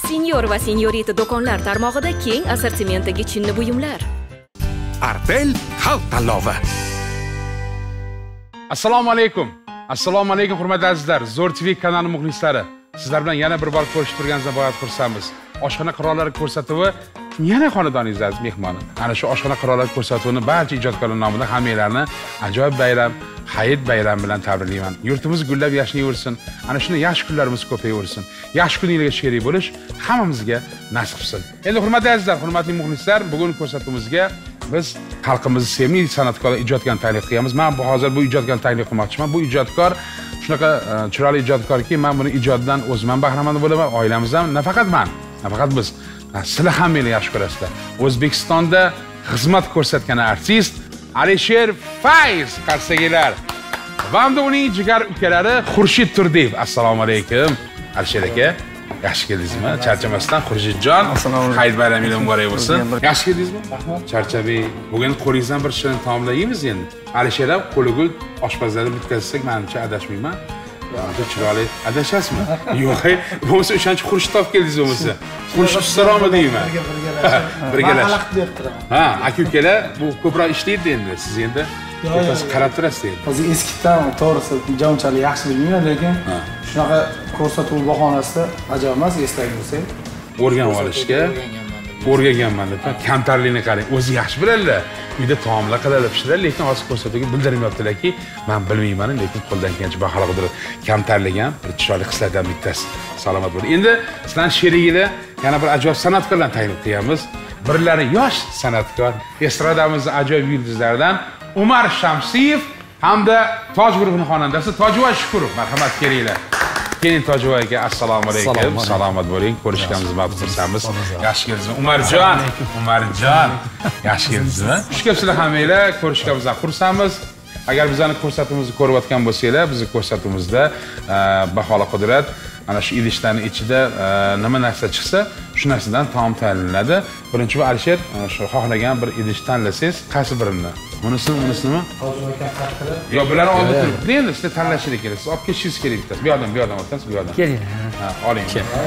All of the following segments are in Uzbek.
Senior va Seniorita do'konlar tarmog'ida keng assortimentdagi chinni buyumlar. Artel xalq tanlovi. Assalomu alaykum. Assalomu alaykum hurmatli azizlar. Zo'r TV kanali muxlislari. Sizlar bilan yana bir bor ko'rishib turganimizdan boyat xursandmiz. Oshxona qirollari ko'rsatuvi yana xonadoningiz aziz mehmoni. Ana shu oshxona qirollari ko'rsatuvini barcha ijodkorlar nomidan hammalarni ajoyib bayram, hayit bayram bilan tabriklayman. Yurtimiz gullab yashnaversin. Ana shunday yaxshi kunlarimiz ko'payaversin. Yaxshi kuningizga sherik bo'lish hammamizga nasib qilsin. Endi hurmatli azizlar, hurmatli muxlislar, bugun ko'rsatuvimizga biz xalqimizni sevimli san'atkor ijodkorni taklif qilamiz. Men hozir bu ijodkorni taklif qilmoqchiman. Bu ijodkor shunaqa chiroyli ijodkorki, men buni ijodidan o'zim ham bahramand bo'laman, oilamiz ham, nafaqat biz. Sizlar ham meni yaxshi ko'rasizlar. O'zbekistonda xizmat ko'rsatgan artist Alisher Fayz qarsagilar va hamda uning jigar ukalari Xurshid Turdiyev. Assalomu alaykum. Alisher aka, yaxshi keldingizmi? Charchamasdan Xurshidjon, hayit bayramingiz muborak bo'lsin. Yaxshi keldingizmi? Rahmat. Charchabey, bugun qo'lingizdan bir shirin taomlar yeymiz endi. Alisher ham qo'ligul oshpazlarni bitkazsak, menimcha adashmayman. Yo'q, chiroyli adashasizmi? Yo'q, bo'lmasa o'shancha Xurshid topib keldingiz bo'lmasa. Xurshid ustaromi deyman. Birgalashib berib turaman. Ha, aka-ukalar bu ko'proq ishlaydi endi. Siz endi o'tasiz qarab turasiz endi. Hozir eskidan to'g'risi jonchalik yaxshi bilmayman, lekin shunaqa ko'rsatuv bahonasida ajoyib emas, eslab bo'lsak. O'rganib olishga o'rganganman deb, kamtarlikni qarang. O'zi yaxshi biladilar. Uyda taomlar qiladilar, pishiradilar, lekin hozir ko'rsatuvga bildirmayaptilarki, men bilmayman, lekin qo'ldan kelgancha bahora qilib kamtarlik ham bir chiroyli xislatdan bittasi. Salomat bo'ling. Endi sizlarning sherigida yana bir ajoyib san'atkorlarni taklif qilamiz. Birlari yosh san'atkor, estradamizning ajoyib yulduzlaridan Umar Shamsiyev hamda Toj guruhining xonandasi Tojvoy Shukurov. Marhamat, kelinglar. Keling Tojvoy aka, assalomu alaykum. Salomat bo'ling. Ko'rishganimizga baxtlisangiz. Yaxshi keldingizmi? Umarjon. Yaxshi keldingizmi? Xush kelibsizlar hammanglar. Ko'rishganimizdan xursandmiz. Agar bizning ko'rsatuvimizni ko'rayotgan bo'lsanglar, bizning ko'rsatuvimizda Baholi Qudrat ana shu idishlarning ichida nima narsa chiqsa, shu narsadan taom tayyorlanadi. Birinchi bu Alisher shu xohlagan bir idish tanlasangiz, qaysi birini? Bunisimi? Yo, bularni olib turibdi. Endi sizlar tanlashingiz kerak. Siz olib ketishingiz kerak bittasi. Bu yoqdan o'tasiz, bu yoqdan. Keling. Ha, oling.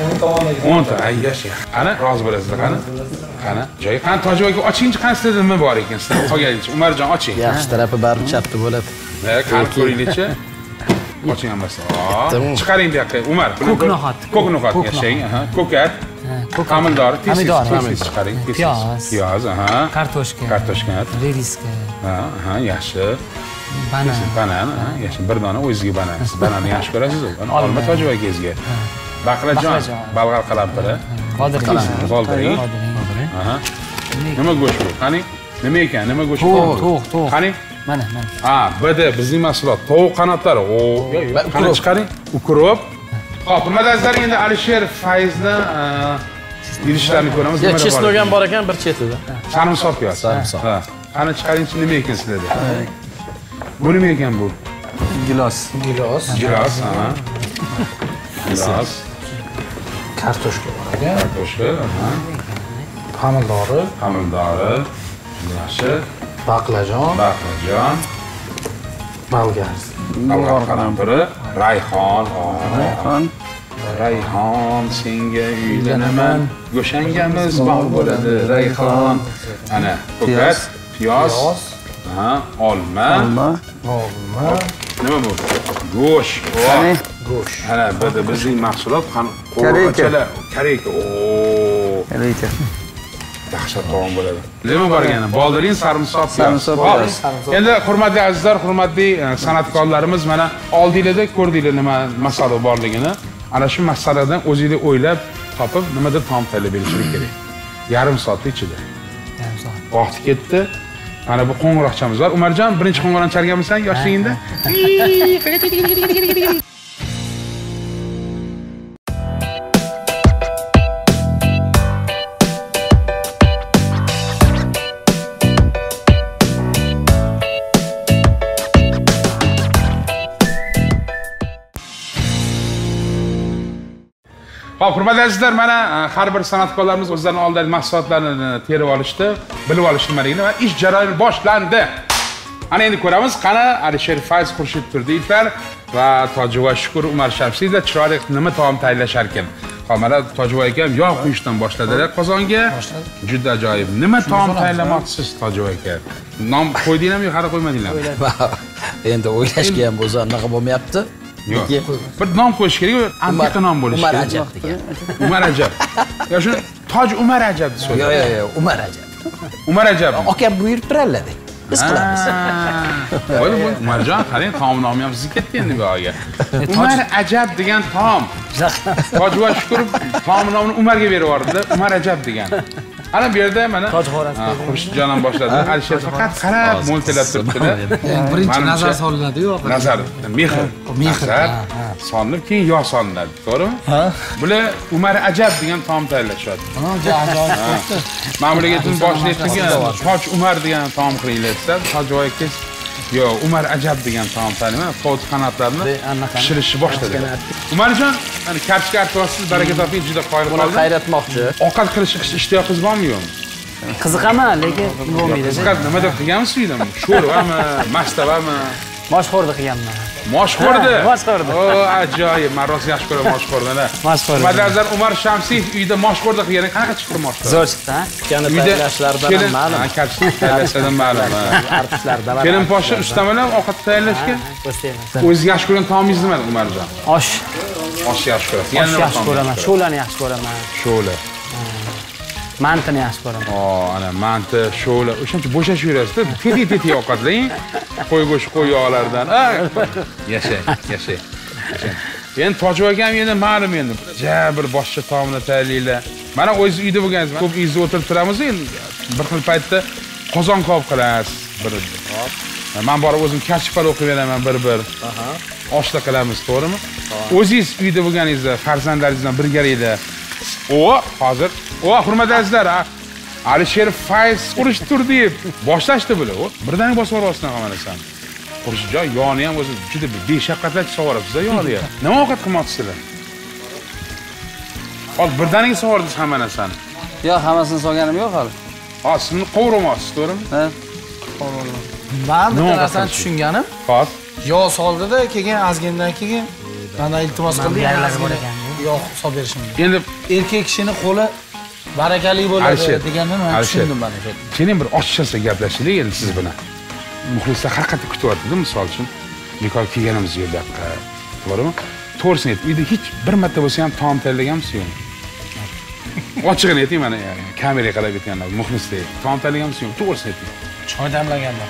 10 ta. Ay, yaxshi. Qani, rozi bo'lasizlar, qani? Joyi qani Tojvoyga ochingchi, qaysida nima bor ekan sizlar qolganingcha. Umarjon, oching. Yaxshi tarafi baribir chapda bo'ladi. Qani ko'ringchi. Oching hammasi. Chiqaring bu yoqqa. Umar, ko'k no'xat yashang, ko'kat, xamildor, tez chiqaring. Piyoz, kartoshka, rediska. Ha, yaxshi. Banan, yaxshi. Bir dona o'zingizga banan. Siz bananni yaxshi ko'rasiz-ku. Olma Tojvoygizga. Baqlajon, balg'ar qalampiri. Qoldiring. Aha. Nima go'sht bu? Qani? Nima ekan? Nima go'sht? Tovuq. Qani? Mana. Ha, bidi bizning mahsulot tovuq qanotlari. Qani chiqaring. Ukrop. Xo'p, hurmatli azizlar, endi Alisher Fayzni idishlarni ko'ramiz. Chesnok ham bor ekan bir chetida. Sarimsoq yo'q. Ha. Qani chiqaringchi, nima ekan sizlarda? Bu nima ekan bu? Gilos, ha. Gilos. Kartoshka bor ekan. Kartoshka, ha. Xamildori. Yaxshi. Baqlajon. Balgar qalampiri, rayhon, senga uylanaman, go'shangamiz bog' bo'ladi, rayhon. Ana, ko'kat, piyoz, olma. Nima bu? Go'sht. Go'sht. Ana, bizning mahsulot kareka. Kareka. Dahshat taom bo'ladi. Nima bor ekan? Boldirin, sarimsoq. Endi hurmatli azizlar, hurmatli san'atkorlarimiz, mana oldinglarda ko'rdinglar nima masala borligini. Ana shu masaladan o'zingizlar o'ylab, topib, nimadir taom tayyorlab berishingiz kerak. Yarim soat ichida. Yarim soat. Vaqt ketdi. Mana bu qo'ng'iroqchamiz bor. Umarjon, birinchi qo'ng'iroqni chalganmisan yoshligingda? Xo'p, hurmatli azizlar, mana har bir san'atkorlarimiz o'zlarining oldidagi mahsulotlarini terib olishdi, bilib olishdi nimaligini va ish jarayoni boshlandi. Ana endi ko'ramiz, qani Alisher Fayz, Xurshid Turdiyevlar va Tojvoy Shukur, Umar Shamsiyevlar chiroyli nima taom tayyorlashar ekan. Ha mana Tojiboy akam yog' quyishdan boshladilar qozonga. Juda ajoyib. Nima taom tayyorlamoqchisiz Tojiboy aka? Nom qo'ydinglarmi yo hali qo'ymadinglarmi? Endi o'ylashga ham o'zi anaqa bo'lmayapti. Yo'q. Bir nom qo'yish kerak, antiqa nom bo'lishi kerak. Umar Ajab degan. Umar Ajab. Ya shu Toj Umar Ajab deb so'raydi. Yo'q, Umar Ajab. Umar Ajab. Akam buyurib turarlar. Biz qilamiz. Voy, Umarjon, qarang, taom nomi ham sizga ketdi endi bu yerga. Umar Ajab degan taom. Tojiboy Shukurov taom nomini Umarga berib yubordi, Umar Ajab degan. Ana bu yerda mana Xurshidjon ham boshladi. Alisher faqat qarab mo'ltillab turibdi-da. Birinchi nazar solinadi-yu. Nazar, mehr. Solinib, keyin yo solinadi, to'g'rimi? Ha. Bular Umar Ajab degan taom tayyorlashadi. Ha, ajoyib. Men bularga aytdim boshida aytgan, Toj Umar degan taom qilinglar desa, Tojiboy aka yo, Umar Ajab degan taom tayyorlayman. Qovut qanotlarni pishirishni boshladi. Umarjon, mana kartoshka artasiz baraka toping, juda qoyil qoldim. Buni qayratmoqchi. Ovqat qilish ishtiyoqingiz bormi yo'qmi? Qiziqaman, lekin bo'lmaydi. Qiziqadi, nima deb qilgansiz uydami? Sho'rvami, mastavami? Moshxo'rda qilganman. Moshxo'rda? Moshxo'rda. O, ajoyib. Men rost yaxshi ko'raman moshxo'rdani. Moshxo'rda. Madazar Umar Shamsiyev uyda moshxo'rda qilgani qanaqa chiqdi moshxo'rda? Zo'r chiqdi, ha? Yana tayyorlashlardan ham ma'lum. Ha, tayyorlashlardan ma'lum. Artistlardan. Kelin poshsha ustamalar ovqat tayyorlashga. O'zingiz yaxshi ko'rgan taomingiz nima, Umarjon? Osh. Osh yaxshi ko'rasiz. Osh yaxshi ko'raman. Sho'lani yaxshi ko'raman. Sho'la. Mantini yaxshi ko'raman. Ana manti, sho'la, o'shancha bo'shashib yurasiz-da. Teti ovqatlang. Qo'y go'shti, qo'y yog'lardan. Yashang. Endi Tojiboy akam endi ma'lum endi. Bir boshqa taomlar tayyorlaylar. Mana o'zingiz uyda bo'lgansiz, ko'p uyingizda o'tirib turamiz endi. Bir xil paytda qozon kabob qilasiz. Men borib o'zim kartoshka palov qilib beraman bir. Oshla qilamiz, to'g'rimi? O'zingiz uyda bo'lganingizda farzandlaringiz bilan birgalikda hozir hurmatli azizlar, Alisher Fayz urush tur deb boshlashdi bular. Birdaniga bosib yuborasizlar hammasini. Xurshidjon, yoni ham o'zi juda beshafqatli savorasiz-da yoniga. Nima ovqat qilmoqchisizlar? Hozir birdaniga savordingiz hamma narsani. Yo'q, hammasini solganim yo'q hali. Sizni qovurmoqsiz, to'g'rimi? Ha. Men bitta narsani tushunganim, hop. yog' soldida, keyin ozgindan keyin mana iltimos qildi, yog' solib berishimni. Endi erkak kishining qo'li barakali bo'ladi deganini men tushundim mana shu. Keling bir ochiqchasiga gaplashaylik endi siz bilan. Muxlislar haqiqatda kutyapti-da, misol uchun. Bekor kelganimiz yo'q buyoqqa. To'g'rimi? To'g'risini ayting, uyda hech bir marta bo'lsa ham taom tayyorlaganmisiz yo'qmi? Ochig'ini ayting mana, kameraga qarab aytganlar, muxlislar. Taom tayyorlaganmisiz yo'qmi? To'g'risini ayting. Choy damlaganman.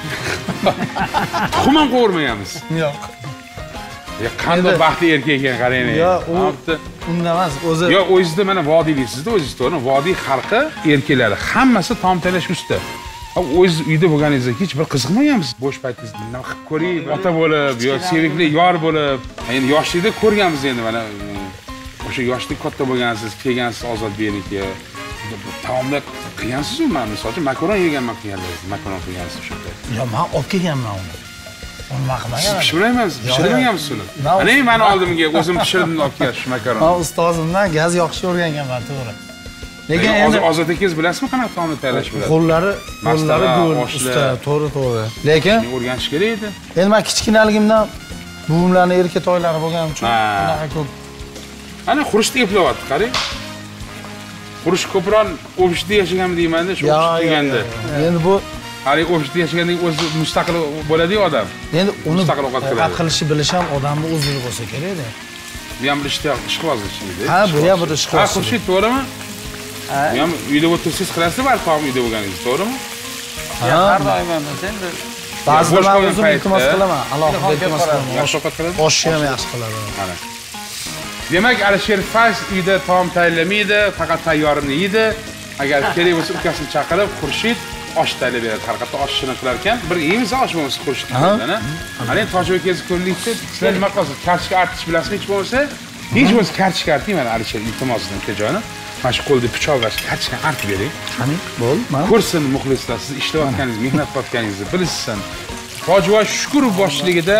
Tuxum ham qovurmaganmiz. Yo'q. Qanday baxtli erkak ekan qarang. Yo'q, unda emas, o'zi. Yo'q, o'zingizda mana vodiyliksizda, o'zingiz to'g'rimi? Vodiy xalqi erkaklari hammasi taom tayyorlash usta. O'z uyda bo'lganingizda hech bir qiziqmaganmisiz? Bo'sh paytingizda nima qilib ko'ring, ota bo'lib, yo sevikli yor bo'lib, endi yoshlikda ko'rganmiz endi mana o'sha yoshlik katta bo'lgansiz, kelgansiz ozod beringa. Taomlar qilgansiz-ku, men misol uchun makaron yeganman qilgansiz, makaron qilgansiz o'shanda. Yo'q, men olib kelganman uni. Uni nima qilmagan? Pishirmagansiz uni. Ana meni oldimga o'zim pishirdim olib kelishim makaron. Men ustozimdan gaz yoqishni o'rganganman, to'g'ri. Lekin endi ozod akangiz bilasizmi qanaqa taomni tayyorlash biladi? Qo'llari go'l usta, to'g'ri. Lekin o'rganish kerak edi. Endi men kichkinaligimdan buvimlarning erkatoylari bo'lganim uchun unaqa ko'p. Ana xurishni eplayapti, qarang. Xurish ko'proq o'bishda yashaganmi deyman-da, shu deganda. Endi bu hali o'bishda yashagandek o'zi mustaqil bo'ladi-yu odam. Endi uni mustaqil ovqat qilishni bilish ham odamning o'zligi bo'lsa kerak-da. Bu ham bir ishqibozlik. Ha, bu ham bir ishqiboz. Xurshid, to'g'rimi? Bu ham uyda o'tirsiz qilasiz, balki taom uyda bo'lganingiz, to'g'rimi? Har doim emas endi. Ba'zida men o'zim iltimos qilaman, alohida iltimos qilaman. Yaxshi ovqat qiladi. Oshni ham yaxshi qiladi. Mana. Demak, Alisher Fayz uyda taom tayyorlamaydi, faqat tayyorini yeydi. Agar kerak bo'lsa ukasini chaqirib, Xurshid osh tayyorlab beradi. Haqiqatda oshini qilar ekan. Bir yeymiz osh bo'lmasa Xurshid qiladi. Mana endi Tojiboy akangiz ko'rlikda sizlar nima qilasiz? Kartoshka artish bilasizmi hech bo'lmasa? Hech bo'lmasa kartoshka arting, mana Alisher iltimosidan ukajonim. Mana shu qo'lda pichoq va kartoshka artib bering. Qani? Bo'l, mana. Ko'rsin muxlislar, siz ishlayotganingizni, mehnat qilayotganingizni bilsin. Tojiboy Shukurov boshchiligida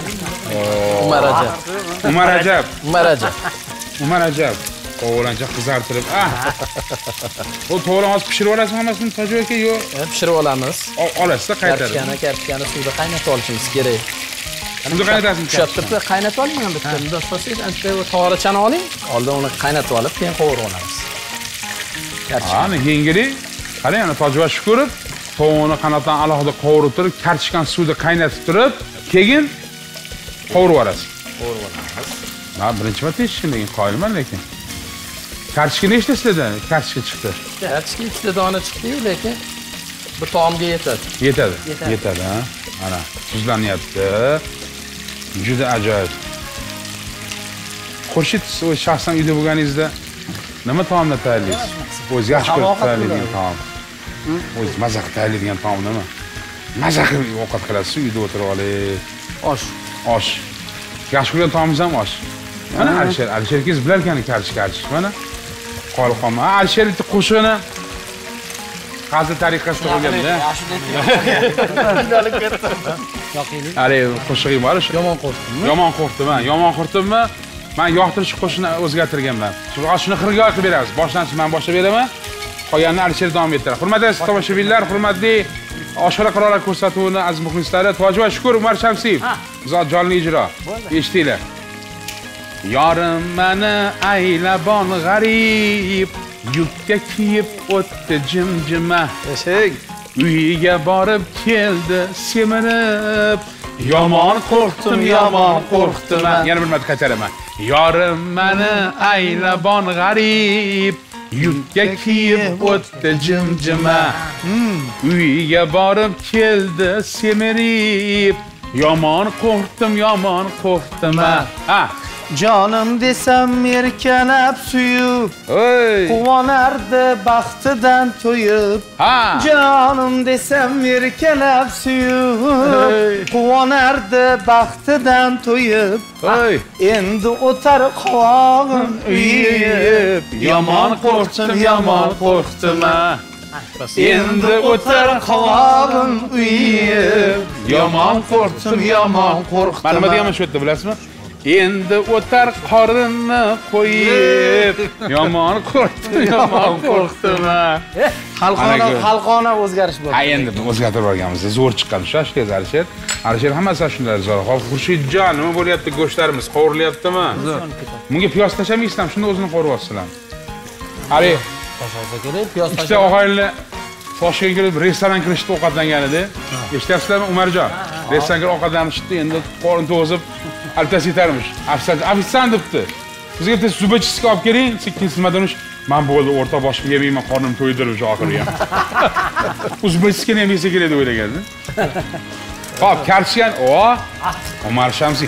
Umar Ajab. O'g'lancha qizartirib, o to'g'ri hozir pishirib olasizmi hammasini Tojiboy aka, yo'q? Pishirib olamiz. Olasiz-da qaytarib. Kartoshkani suvda qaynatib olishimiz kerak. Shunda qaynatasizmi? Tushab turibdi, qaynatib oling ham bitta. Bundan so'rsangiz, ancha tog'orachani oling. Oldin uni qaynatib olib, keyin qovurib olamiz. Ana yengili. Qarang, ana tojvash ko'rib, tovuqni qanotdan alohida qovurib turib, karchishgan suvda qaynatib turib, keyin qovurib olasiz. Qovurib olamiz. Men birinchi marta eshitdim, lekin qoyilman lekin. Karchishga nechta sizlarda? Karchishga chiqdi. Karchishga 2 ta dona chiqdi-yu, lekin bir taomga yetadi. Yetadi, ha. Ana, tuzlanyapti. Juda ajoyib. Xurshid, o'z shaxsan uyda bo'lganingizda nima taomlar tayyorlaysiz? O'z yaxshi ko'rib tayyorlaydigan taom. O'z mazza qilib tayyorlaydigan taom nima? Mazza qilib ovqat qilasiz, uyda o'tirib olib. Osh. Yaxshi ko'rgan taomingiz ham osh. Mana Alisherkingiz bilar ekan karchish. Mana qolqon. Alisherning qo'shig'ini hozir tariqasida qo'yganman-da. Ari, qo'shig'im bor. Yomon qo'rqdimmi? Yomon qo'rqdimmi? Men yoqtirish qo'shini o'zgartirganman. Shuni xirgoy qilib beramiz. Boshlanishni men boshlab beraman. Qolganini Alisher davom ettiradi. Hurmatli tomoshabinlar, hurmatli oshxona qirollar ko'rsatuvini aziz muxlislari, Toji va Shukur Umar Shamsiyev. Zot jonli ijro. Eshitinglar. Yorim meni aylabon g'arib, yukka kiyib o'tdi jimjima. Eshik. Uyiga borib keldi semirib. Yomon qo'rqdim. Yana bir marta qaytaraman. Yorim meni aylabon g'arib, yukka kiyib o'tdi jimjima. Uyiga borib keldi semirib. Yomon qo'rqdim. Ha. Canım desem erkelep suyu, quvonardi baxtidan to'yib. Canım desem erkelep suyu, quvonardi baxtidan to'yib. Endi o'tar qovog'im uyib, yomon qo'rqdim. Endi o'tar qovog'im uyib, yomon qo'rqdim. Mana nima degaman shu yerda bilasizmi? Endi o'tar qorinni qo'yib, yomon qo'rqdim. Xalqona o'zgarish bo'ldi. Ha, endi o'zgartirib olganmiz. Zo'r chiqqan shu Alisher. Alisher hammasi shunday zo'r. Hozir Xurshidjon, nima bo'lyapti? Go'shtlarimiz qovurilyaptimi? Bunga piyoz tashamaysizmi? Shunda o'zini qovurib olsizlar. Qari, Tashasa kerak, piyoz ikkita og'aylar Toshkentga kelib restoran kirishdi ovqatlangan edi. Eshityapsizlarmi, Umarjon? Restoranga ovqatlanishdi, endi qorin to'zib altas yetarmish. Ofitsiant debdi. Bizga bitta zubachiskiga olib keling, sekkinsilmadan men bo'ldi, o'rta boshim yemayman, qornim to'ydirib oxiri ham. Zubachiskini ham yesa kerak deb o'ylagandim. Xo'p, karchishgan, Umar Shamsiy.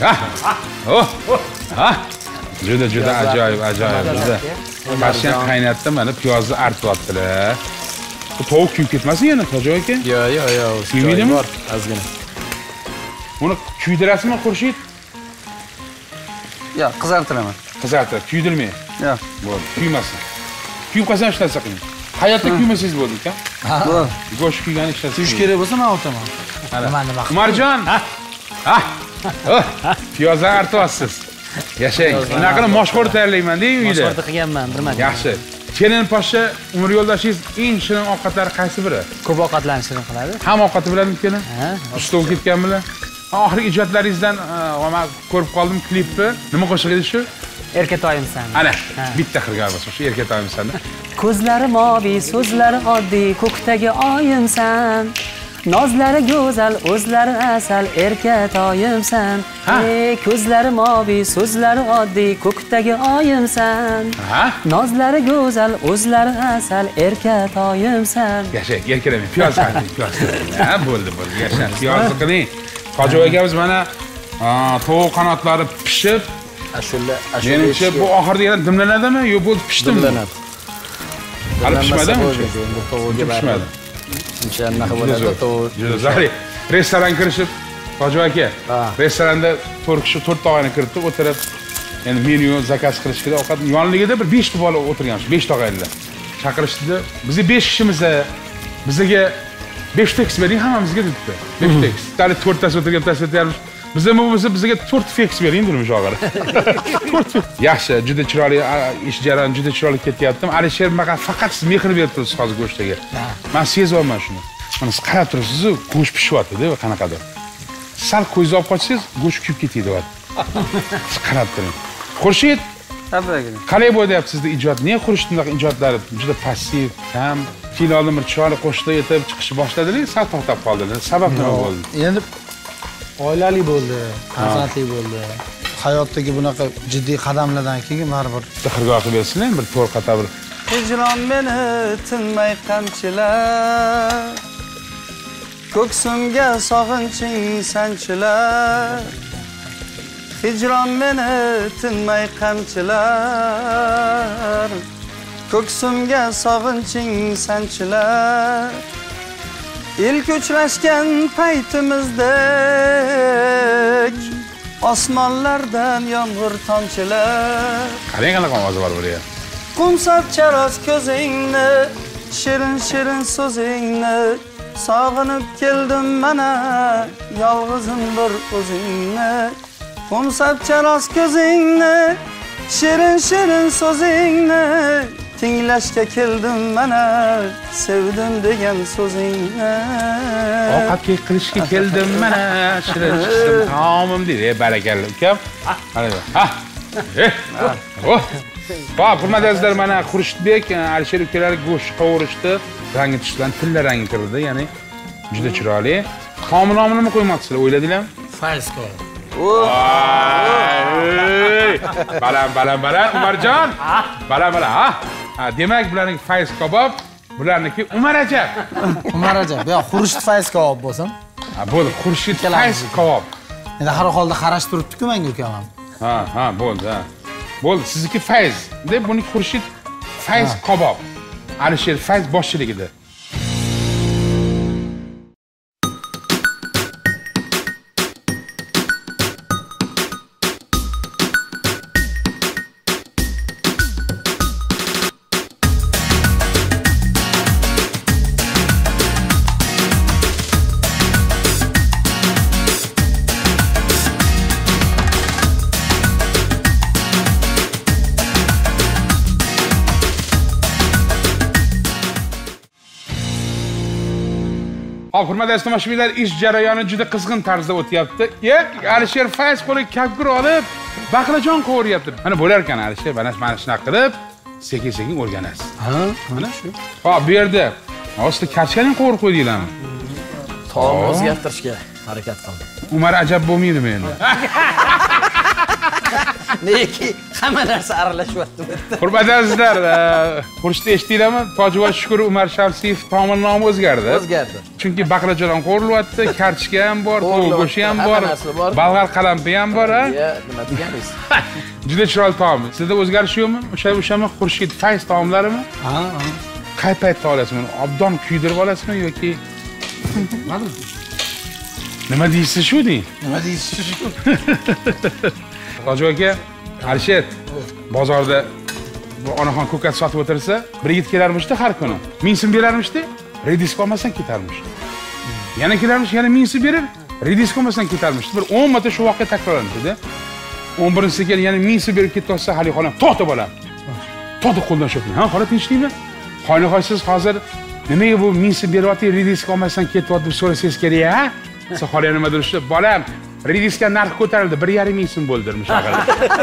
Juda ajoyib. Juda. Karchishgan qaynatdi, mana piyozni artyaptilar. Bu tovuq kuyib ketmasin yana, Toji aka? Yo'q. Kuymaydimi? Ozgina. Uni kuydirasizmi, Xurshid? Yo'q, qizartiraman. Qizartir, kuydirmay. Yo'q. Bo'ldi, kuymasin. Kuyib qolsa hech narsa qiling. Hayotda kuymasangiz bo'ldi ekan. Bo'ldi. Go'sht kuygan hech narsa. Kuyish kerak bo'lsa men o'taman. Umarjon. Piyozni artyapsiz. Yashang. Unaqa qilib moshxo'r tayyorlayman-da uyda. Moshxo'rda qilganman, bir marta. Yaxshi. Kelin poshsha umr yo'ldoshingiz eng shirin ovqatlari qaysi biri? Ko'p ovqatlarni shirin qiladi. Hamma ovqatni biladimi kelin? Usta bo'lib ketganmilar? Oxirgi ijodlaringizdan men ko'rib qoldim klipni. Nima qo'shiq edi shu? Erkatoyimsan. Ana, bitta qilgan bo'lsa shu Erkatoyimsan. Ko'zlari moviy, so'zlari oddiy, ko'kdagi oyimsan. Nozlari go'zal, o'zlari asal, Erkatoyimsan. Ko'zlari moviy, so'zlari oddiy, ko'kdagi oyimsan. Nozlari go'zal, o'zlari asal, Erkatoyimsan. Yasha, erkalamang, piyoz qiling, piyoz. Ha, bo'ldi, yasha. Piyoz qiling. Toji akamiz mana tovuq qanotlari pishib, menimcha bu oxirida yana dimlanadimi yo bo'ldi pishdimi? Dimlanadi. Hali pishmadimi? Tovuqga pishmadi. Uncha anaqa bo'ladi tovuq. Juda zo'r. Restoran kirishib, Toji aka, restoranda 4 kishi 4 tog'ani kiritib o'tirib, endi menyu zakaz qilish kerak, ovqat yonligida bir 5 ta bola o'tirganmiz, 5 tog'aylar. Chaqirishdi. Bizga 5 kishimiz, bizga 5 tekst bering hammamizga debdi. 5 tekst. Tali 4 tasi o'tirgan tasvirlarimiz. Bizga 4 tekst bering dedim shog'ir. 4. Yaxshi, juda chiroyli ish jarayoni, juda chiroyli ketyapti. Alisher faqat siz mehr berib turibsiz hozir go'shtga. Men sezyapman shuni. Mana siz qarab turibsiz, go'sht pishyapti-da, qanaqadir. sal ko'zni olib qochsangiz, go'sht kuyib ketadi deyapti. Siz qarab turing. Xurshid, qalay bo'lyapti sizning ijod? Nega Xurshid bunday ijodlari juda passiv, ham finalda bir chiroyli qo'shiqlar aytib chiqish boshladilar, sal to'xtab qoldilar. Sabab nima bo'ldi? Endi oilali bo'ldi, farzandli bo'ldi. Hayotdagi bunaqa jiddiy qadamlardan keyin baribir xirgoh qilib bersinlar, bir to'rt qata bir. Hicron meni tinmay qamchilar, ko'ksimga sog'inching sanchilar. Hicron meni tinmay qamchilar, ko'ksimga sog'inching sanchilar. İlk uchrashgan paytimizdek osmonlardan yomg'ir tomchilar. Qarang qanaqa ovozi bor buraya. Qumsab charos ko'zingni, shirin shirin so'zingni, sog'inib keldim mana yolg'izim bir o'zingni. Qumsab charos ko'zingni, shirin shirin so'zingni, tinglashga keldim mana sevdim degan so'zingni. Ovqatga qilishga keldim mana shirin shirin taomim deydi. Barakalla ukam. Ha. Bak, hurmatli azizlar, mana Xurshidbek, Alisher ukalar go'sht qovurishdi, rangi tushdan tilla rangi kirdi, ya'ni juda chiroyli. Taomni nomini nima qo'ymoqchisizlar, o'yladinglarmi? Fayz ko'p. Balan, Umarjon. Balan, ha. Demak, bularning fayz kabob, bularniki Umar Ajab. Umar Ajab, yo Xurshid fayz kabob bo'lsin. Ha, bo'ldi, Xurshid fayz kabob. Endi har holda qarash turibdi-ku menga ukam ham. Ha, bo'ldi, ha. Bo'ldi, sizniki fayz. Deb buni Xurshid fayz kabob. Alisher fayz boshchiligida. Hop, hurmatli tomoshabinlar, ish jarayoni juda qizg'in tarzda o'tyapti. Alisher fayz qo'liga kapgir olib, baqlajon qovuryapti. Mana bo'lar ekan Alisher, mana shunaqa qilib, sekin-sekin o'rganasiz. Ha, mana shu. Hop, bu yerda ostida karchani qovurib qo'ydinglarmi? Taom o'zgartirishga harakat qildim. Umar Ajab bo'lmaydimi endi? Neki hamma narsa aralashyapti bu yerda. Hurmatli azizlar, Xurshidni eshitdinglarmi? Tojiboy Shukur Umar Shamsiyev taomning nomi o'zgardi. O'zgardi. Chunki baqlajon ham qo'rilyapti, karchka ham bor, tovuq go'shti ham bor, balg'ar qalampi ham bor, ha? Nima deganingiz? Juda chiroyli taom. Sizda o'zgarish yo'qmi? O'shami Xurshid fayz taomlarimi? Ha. Qay paytda olasizmi? Obdon kuydirib olasizmi yoki nima deysiz shu deng? Nima deysiz shu? Tojiboy aka, Alisher bozorda onaxon ko'kat sotib o'tirsa, bir yigit kelarmishdi har kuni. 1000 so'm berarmishdi, rediska olmasdan ketarmish. Yana kelarmish, yana 1000 so'm berib, rediska olmasdan ketarmish. Bir 10 marta shu voqea takrorlanadi. 11-siga yana 1000 so'm berib ketsa, hali xolam, to'xta bolam. To'xta qo'ldan shoping. Ha, xola tinchlikmi? Xoynahoysiz hozir nimaga bu 1000 so'm beryapti, rediska olmasdan ketyapti deb so'rasangiz kerak, ha? Siz xola nima deyishdi? Bolam, rediska narxi ko'tarildi, 1,5 so'm bo'ldi demiş aqalli.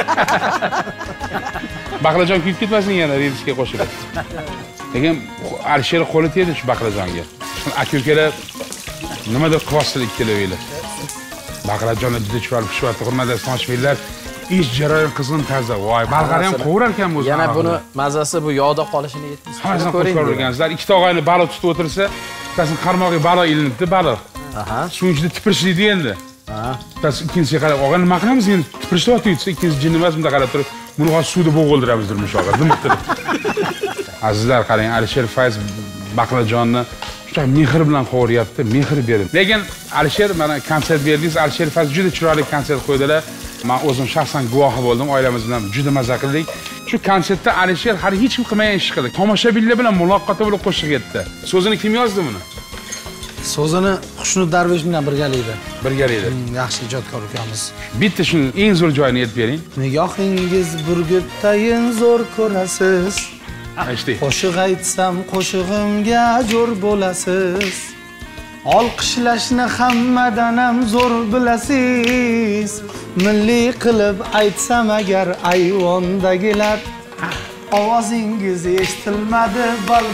Baqlajon kuyib ketmasin yana rediskaga qo'shilib. Lekin Alisher qo'li tegdi shu baqlajonga. Aka-ukalar nimadir qilyapsizlar ikkalavinglar. Baqlajonni juda chiroyli pishyapti, hurmatli tomoshabinlar. Ish jarayoni qizg'in tarzda. Voy, balg'ar ham qovurar ekan o'zi. Yana buni mazasi bu yog'da qolishini yetmaysiz. Hammasini ko'rgansizlar. Ikkita og'ayni baliq tutib o'tirsa, bittasini qarmog'iga baliq ilinibdi, baliq. Aha. Suv ichida tipirishlaydi endi. Ha. Bittasi ikkinchisiga qarab, og'a nima qilamiz endi? Tipirishlayapti, ikkinchisi jin emas, bunda qarab turib, buni hozir suvda bo'g'ildiramiz demiş og'a. Dimiqtirib. Azizlar, qarang, Alisher fayz baqlajonni juda mehr bilan qovuryapti, mehr berib. Lekin Alisher mana konsert berdingiz, Alisher fayz juda chiroyli konsert qo'ydilar. Men o'zim shaxsan guvohi bo'ldim, oilamiz bilan juda maza qildik. Shu konsertda Alisher hali hech kim qilmagan ish qildi. Tomoshabinlar bilan muloqotda bo'lib qo'shiq aytdi. So'zini kim yozdi buni? So'zini Xushnud Darvesh bilan birgalikda. Birgalikda. Yaxshi ijodkor ukamiz. Bitta shuni eng zo'r joyini aytib bering. Nigohingiz burgutayin zo'r ko'rasiz. Eshitdik. Qo'shiq aytsam qo'shig'imga jo'r bo'lasiz. Olqishlashni hammadan ham zo'r bilasiz. Milliy qilib aytsam agar ayvondagilar, ovozingiz eshitilmadi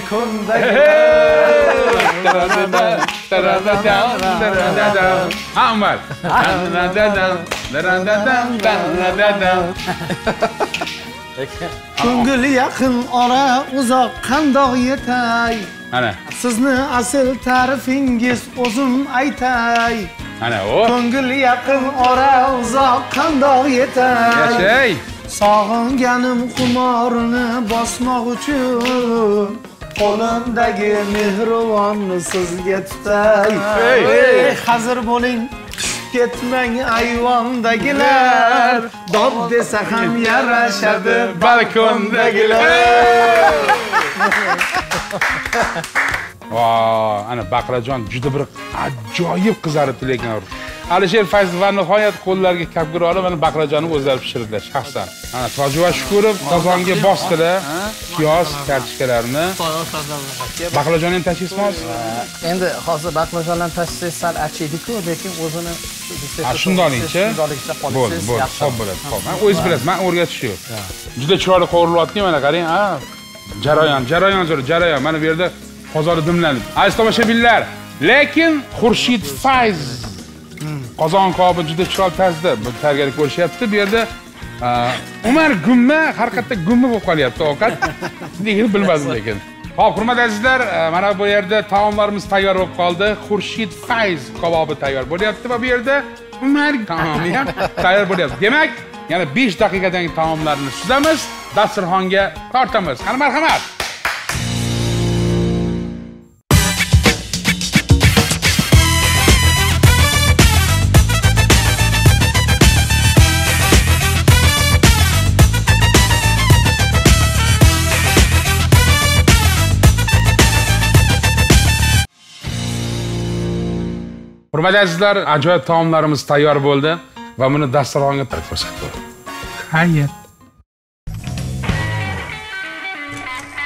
balkondagilar. Ha Umar. Ko'ngil yaqin ora uzoq qandoq yetay. Mana. Sizni asl ta'rifingiz o'zim aytay. Mana o. Ko'ngil yaqin ora uzoq qandoq yetay. Yashay. Sog'inganim xumorini bosmoq uchun qo'limdagi mehribonni sizga tutay. Hazır bo'ling, ketmang ayvondagilar, dod desa ham yarashadi balkondagilar. Voy, ana Baqrajon juda bir ajoyib qizarib lekin. Alisher Fayzov va nihoyat qo'llariga kapgir olib, mana Baqrajonni o'zlari pishirdilar shaxsan. Mana Tojiva Shukurov qozonga bosdilar piyoz, kartoshkalarni. Baqrajon ham tashxismoz. Endi hozir baqlajonlarni tashsiz sal achiydi-ku, lekin o'zini shundoqlikcha bo'ldi, xo'p bo'ladi. Xo'p, men o'zingiz bilasiz, men o'rgatish yo'q. Juda chiroyli qovurilyapti, mana qarang, ha. Jarayon zo'r, jarayon. Mana bu yerda qozoni dimlanib. Aziz tomoshabinlar, lekin Xurshid Fayz qozon qobi juda chiroyli tarzda tayyorgarlik ko'rishyapti. Bu yerda Umar gumma, har qayerda gumma bo'lib qolyapti ovqat. Nega bilmadim lekin. Xo'p, hurmatli azizlar, mana bu yerda taomlarimiz tayyor bo'lib qoldi. Xurshid Fayz kabobi tayyor bo'lyapti va bu yerda Umar taomi ham tayyor bo'lyapti. Demak, yana 5 daqiqadan taomlarni suzamiz, dasturxonga tortamiz. Qani marhamat. Hurmatli azizlar, ajoyib taomlarimiz tayyor bo'ldi va buni dasturxonga ko'rsatdim. Hayat.